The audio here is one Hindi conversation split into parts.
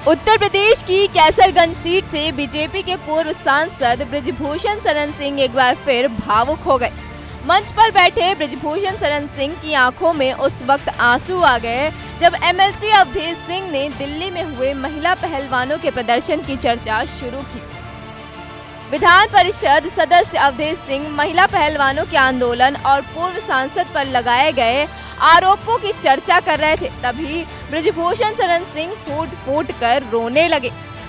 उत्तर प्रदेश की कैसरगंज सीट से बीजेपी के पूर्व सांसद बृजभूषण शरण सिंह एक बार फिर भावुक हो गए। मंच पर बैठे बृजभूषण शरण सिंह की आंखों में उस वक्त आंसू आ गए जब एमएलसी अवधेश सिंह ने दिल्ली में हुए महिला पहलवानों के प्रदर्शन की चर्चा शुरू की। विधान परिषद सदस्य अवधेश सिंह महिला पहलवानों के आंदोलन और पूर्व सांसद पर लगाए गए आरोपों की चर्चा कर रहे थे, तभी बृजभूषण शरण सिंह फूट कर रोने लगे।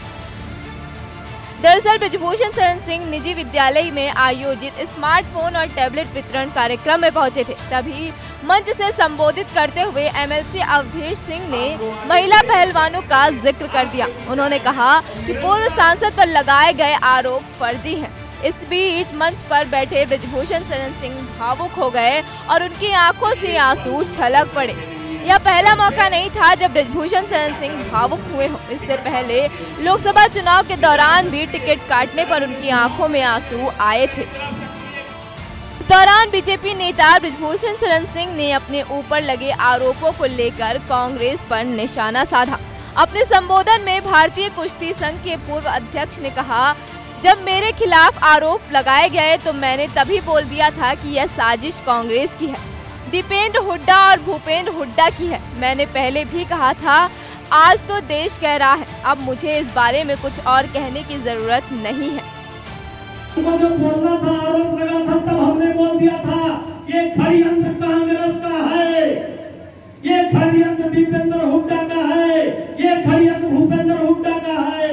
दरअसल बृजभूषण शरण सिंह निजी विद्यालय में आयोजित स्मार्टफोन और टैबलेट वितरण कार्यक्रम में पहुंचे थे, तभी मंच से संबोधित करते हुए एमएलसी अवधेश सिंह ने महिला पहलवानों का जिक्र कर दिया। उन्होंने कहा कि पूर्व सांसद पर लगाए गए आरोप फर्जी हैं। इस बीच मंच पर बैठे बृजभूषण शरण सिंह भावुक हो गए और उनकी आंखों से आंसू छलक पड़े। यह पहला मौका नहीं था जब बृजभूषण शरण सिंह भावुक हुए हों। इससे पहले लोकसभा चुनाव के दौरान भी टिकट काटने पर उनकी आंखों में आंसू आए थे। इस दौरान बीजेपी नेता बृजभूषण शरण सिंह ने अपने ऊपर लगे आरोपों को लेकर कांग्रेस पर निशाना साधा। अपने संबोधन में भारतीय कुश्ती संघ के पूर्व अध्यक्ष ने कहा, जब मेरे खिलाफ आरोप लगाए गए तो मैंने तभी बोल दिया था कि यह साजिश कांग्रेस की है, दीपेंद्र हुड्डा और भूपेंद्र हुड्डा की है। मैंने पहले भी कहा था, आज तो देश कह रहा है, अब मुझे इस बारे में कुछ और कहने की जरूरत नहीं है। जो बोलना था, आरोप लगा था, तब हमने बोल दिया था ये षड्यंत्र कांग्रेस का है, ये षड्यंत्र दीपेंद्र हुड्डा का है, ये षड्यंत्र भूपेंद्र हुड्डा का है।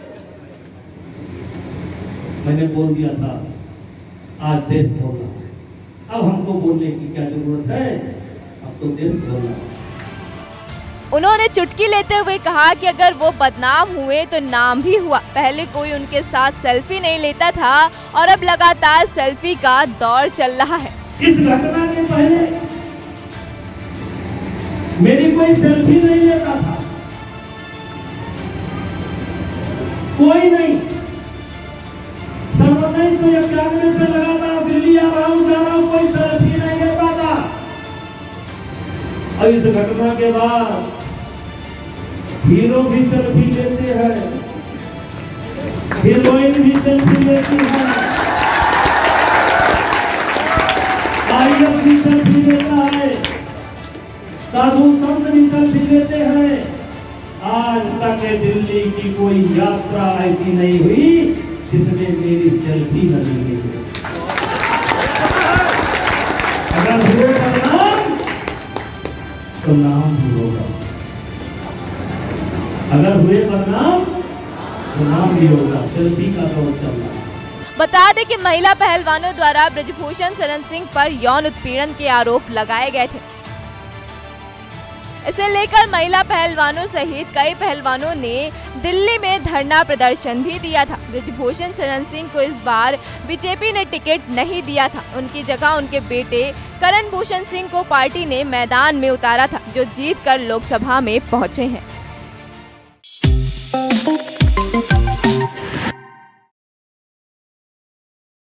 मैंने बोल दिया था, आज देश बोल रहा है, अब हमको बोलने की क्या जरूरत है, अब तो देश बोल रहा है। उन्होंने चुटकी लेते हुए कहा कि अगर वो बदनाम हुए तो नाम भी हुआ। पहले कोई उनके साथ सेल्फी नहीं लेता था और अब लगातार सेल्फी का दौर चल रहा है। इस घटना के पहले मेरी कोई सेल्फी नहीं लेता था, कोई नहीं। सर्वोदय तो 91 से लगातार दिल्ली आ रहा हूं, जा रहा हूं, कोई सेल्फी नहीं लेता था। और इस घटना के बाद हीरो भी सेल्फी लेते हैं, हीरोइन भी सेल्फी लेती है, आईएएस भी सेल्फी लेता है, साधु संत भी सेल्फी लेते हैं। आज तक दिल्ली की कोई यात्रा ऐसी नहीं हुई जिसने मेरी सेल्फी न ली है। अगर हुए बदनाम तो नाम भी होगा, अगर हुए बदनाम तो नाम भी होगा। सेल्फी का दौर चल रहा है। बता दें कि महिला पहलवानों द्वारा बृजभूषण शरण सिंह पर यौन उत्पीड़न के आरोप लगाए गए थे। इसे लेकर महिला पहलवानों सहित कई पहलवानों ने दिल्ली में धरना प्रदर्शन भी दिया था। बृजभूषण शरण सिंह को इस बार बीजेपी ने टिकट नहीं दिया था। उनकी जगह उनके बेटे करण भूषण सिंह को पार्टी ने मैदान में उतारा था, जो जीतकर लोकसभा में पहुंचे हैं।